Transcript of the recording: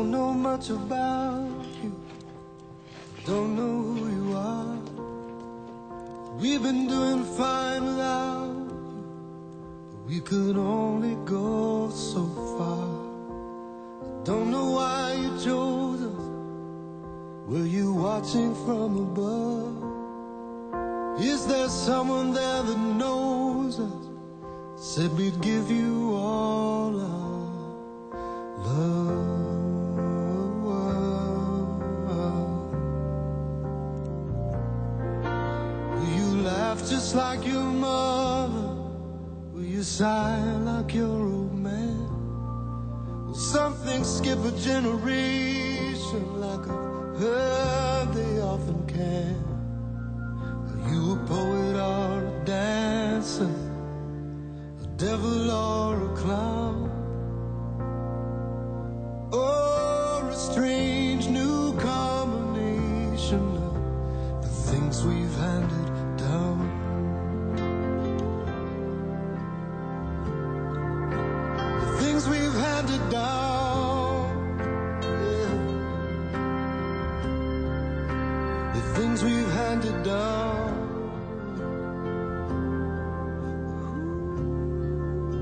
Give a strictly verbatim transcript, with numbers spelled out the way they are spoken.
don't know much about you, don't know who you are. We've been doing fine without you, but we could only go so far. Don't know why you chose us. Were you watching from above? Is there someone there that knows us? Said we'd give you all our love. Will you laugh just like your mother? Will you sigh like your old man? Will something skip a generation like I've heard they often can? Are you a poet or a dancer, a devil or a clown, or a strange new combination of the things we've handed down? The things we've handed down, yeah. The things we've handed down.